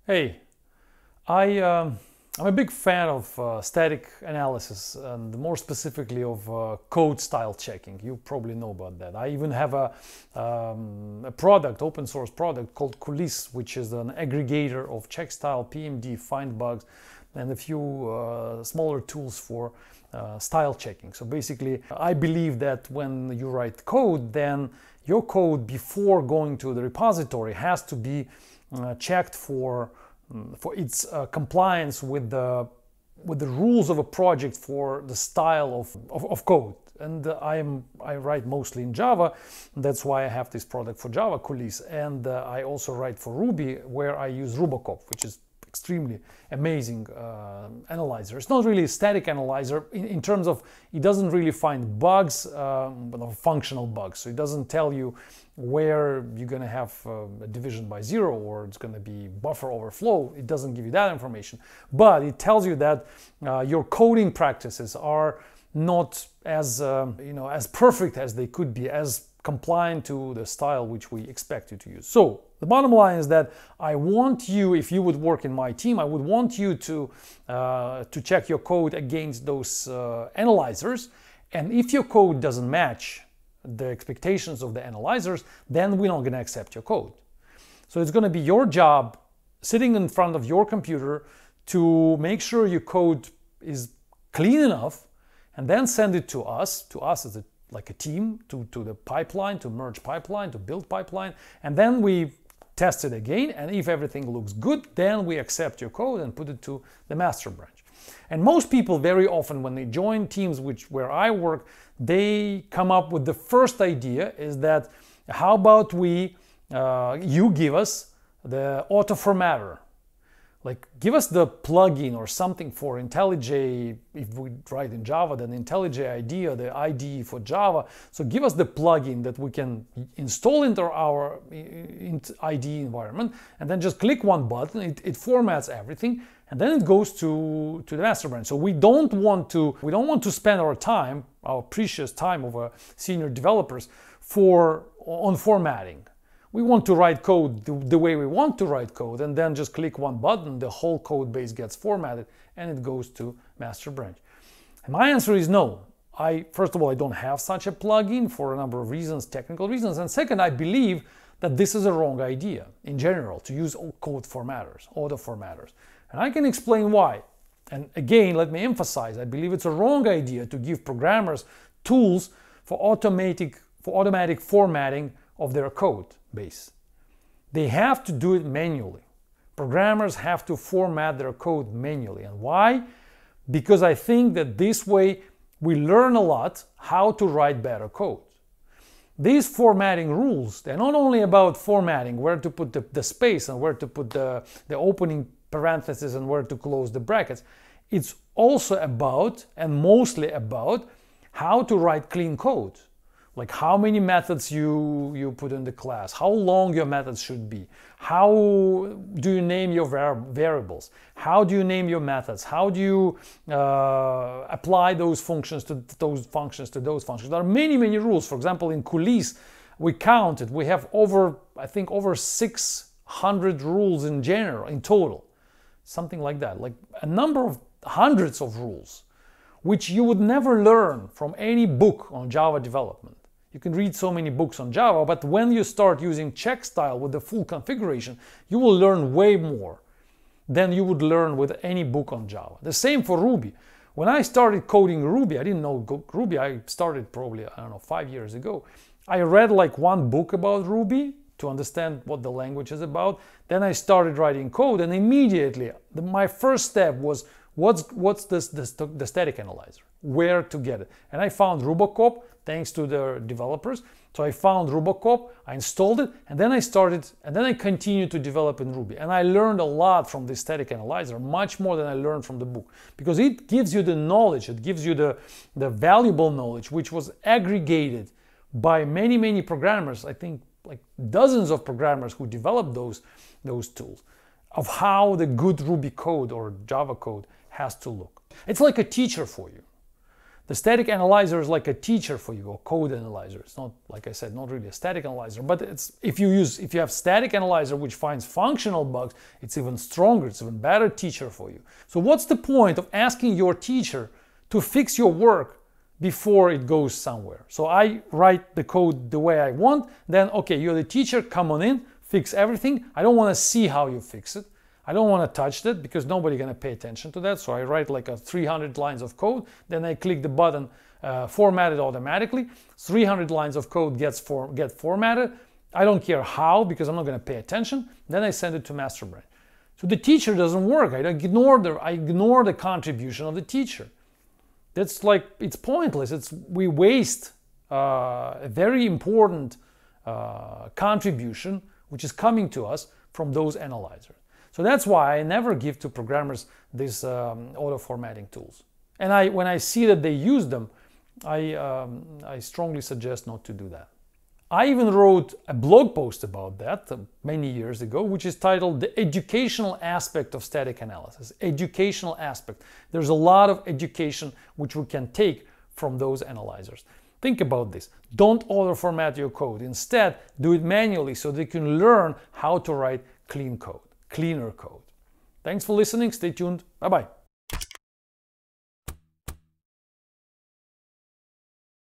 Hey, I'm a big fan of static analysis and more specifically of code style checking. You probably know about that. I even have a product, open source product called Coulis, which is an aggregator of check style, PMD, find bugs, and a few smaller tools for style checking. So basically, I believe that when you write code, then your code before going to the repository has to be checked for its compliance with the rules of a project for the style of code. And I write mostly in Java. That's why I have this product for Java, Coulis. And I also write for Ruby, where I use Rubocop, which is extremely amazing analyzer. It's not really a static analyzer in terms of it doesn't really find bugs, but functional bugs. So it doesn't tell you where you're going to have a division by zero or it's going to be buffer overflow. It doesn't give you that information, but it tells you that your coding practices are not as as perfect as they could be, as compliant to the style which we expect you to use. So the bottom line is that I want you, if you would work in my team, I would want you to check your code against those analyzers. And if your code doesn't match the expectations of the analyzers, then we're not going to accept your code. So it's going to be your job, sitting in front of your computer, to make sure your code is clean enough, and then send it to us as like a team, to the pipeline, to merge pipeline, to build pipeline, and then we test it again, and if everything looks good, then we accept your code and put it to the master branch. And most people, very often when they join teams where I work, they come up with the first idea is that, how about you give us the Autoformatter, like give us the plugin or something for IntelliJ. If we write in Java, then IntelliJ IDE or the IDE for Java. So give us the plugin that we can install into our IDE environment, and then just click one button, it formats everything, and then it goes to the master branch. So we don't want to spend our time, our precious time of senior developers, on formatting. We want to write code the way we want to write code, and then just click one button, the whole code base gets formatted, and it goes to master branch. And my answer is no. First of all, I don't have such a plugin for a number of reasons, technical reasons, and second, I believe that this is a wrong idea in general to use code formatters, auto formatters. And I can explain why. And again, let me emphasize, I believe it's a wrong idea to give programmers tools for automatic formatting of their code base. They have to do it manually. Programmers have to format their code manually. And why? Because I think that this way we learn a lot how to write better code. These formatting rules, they're not only about formatting, where to put the space and where to put the opening parentheses and where to close the brackets. It's also about, and mostly about, how to write clean code. Like how many methods you put in the class, how long your methods should be, how do you name your variables, how do you name your methods, how do you apply those functions to those functions. There are many rules. For example, in Coulis, we have I think over 600 rules in general, in total, something like that, like a number of hundreds of rules, which you would never learn from any book on Java development. You can read so many books on Java, but when you start using check style with the full configuration, you will learn way more than you would learn with any book on Java. The same for Ruby. When I started coding Ruby, I didn't know Ruby. I started probably, 5 years ago. I read like one book about Ruby to understand what the language is about. Then I started writing code, and immediately my first step was, what's the static analyzer? Where to get it? And I found Rubocop, thanks to the developers. So I found Rubocop, I installed it, and then I continued to develop in Ruby. And I learned a lot from the static analyzer, much more than I learned from the book, because it gives you the knowledge, it gives you the valuable knowledge, which was aggregated by many programmers, I think like dozens of programmers who developed those tools, of how the good Ruby code or Java code has to look. It's like a teacher for you. The static analyzer is like a teacher for you, or code analyzer. It's not, like I said, not really a static analyzer, but if you have static analyzer which finds functional bugs, it's even stronger, it's even better teacher for you. So what's the point of asking your teacher to fix your work before it goes somewhere? So I write the code the way I want, then okay, you're the teacher, come on in, fix everything. I don't want to see how you fix it. I don't want to touch that because nobody's going to pay attention to that. So I write like 300 lines of code, then I click the button, format it automatically. 300 lines of code get formatted. I don't care how because I'm not going to pay attention. Then I send it to master branch. So the teacher doesn't work. I ignore the contribution of the teacher. That's like, it's pointless. We waste a very important contribution which is coming to us from those analyzers. So that's why I never give to programmers these auto formatting tools. And when I see that they use them, I strongly suggest not to do that. I even wrote a blog post about that many years ago, which is titled The Educational Aspect of Static Analysis. Educational aspect. There's a lot of education which we can take from those analyzers. Think about this. Don't auto format your code. Instead, do it manually so they can learn how to write clean code. Cleaner code. Thanks for listening. Stay tuned. Bye-bye.